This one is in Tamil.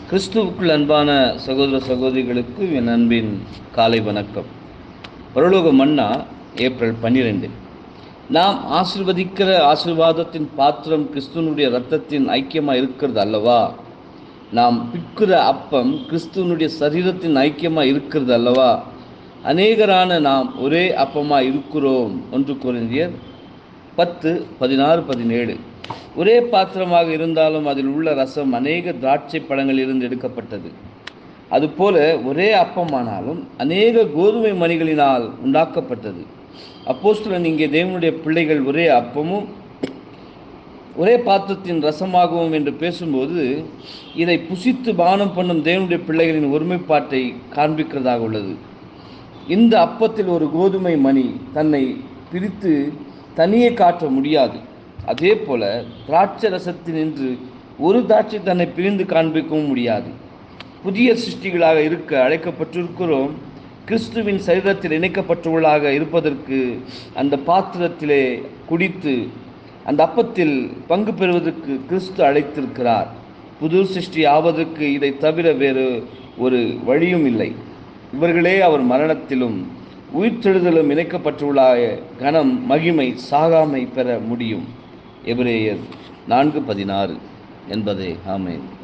கிறிஸ்துவுக்குள் அன்பான சகோதர சகோதரிகளுக்கு என் அன்பின் காலை வணக்கம். பரலோக மன்னா ஏப்ரல் 12. நாம் ஆசீர்வதிக்கிற ஆசீர்வாதத்தின் பாத்திரம் கிறிஸ்துவனுடைய இரத்தத்தின் ஐக்கியமாக இருக்கிறது அல்லவா? நாம் பிற்கிற அப்பம் கிறிஸ்துவனுடைய சரீரத்தின் ஐக்கியமாக இருக்கிறது அல்லவா? அநேகரான நாம் ஒரே அப்பமாக இருக்கிறோம். 1 கொரிந்தியர் 10:16-17. ஒரே பாத்திரமாக இருந்தாலும் அதில் உள்ள ரசம் அநேக திராட்சை பழங்களிலிருந்து எடுக்கப்பட்டது. அதுபோல ஒரே அப்பமானாலும் அநேக கோதுமை மணிகளினால் உண்டாக்கப்பட்டது. அப்போஸ்தலன் இங்கே தேவனுடைய பிள்ளைகள் ஒரே அப்பமும் ஒரே பாத்திரத்தின் ரசமாகவும் என்று பேசும்போது இதை புசித்து பானம் பண்ணும் தேவனுடைய பிள்ளைகளின் ஒருமைப்பாட்டை காண்பிக்கிறதாக உள்ளது. இந்த அப்பத்தில் ஒரு கோதுமை மணி தன்னை பிரித்து தனியே காட்ட முடியாது. அதே போல திராட்சை ரசத்தினின்று ஒரு திராட்சை தன்னை பிரிந்து காண்பிக்கவும் முடியாது. புதிய சிருஷ்டிகளாக இருக்க அழைக்கப்பட்டிருக்கிறோம். கிறிஸ்துவின் சரீரத்தில் இணைக்கப்பட்டவர்களாக இருப்பதற்கு அந்த பாத்திரத்திலே குடித்து அந்த அப்பத்தில் பங்கு பெறுவதற்கு கிறிஸ்து அழைத்திருக்கிறார். புது சிருஷ்டி ஆவதற்கு இதை தவிர வேறு ஒரு வழியும் இல்லை. இவர்களே அவர் மரணத்திலும் உயிர்த்தெழுதலும் இணைக்கப்பட்டுள்ளாய கனம் மகிமை சாகாமை பெற முடியும். எபிரேயர் 4:16 என்பதே ஆமென்.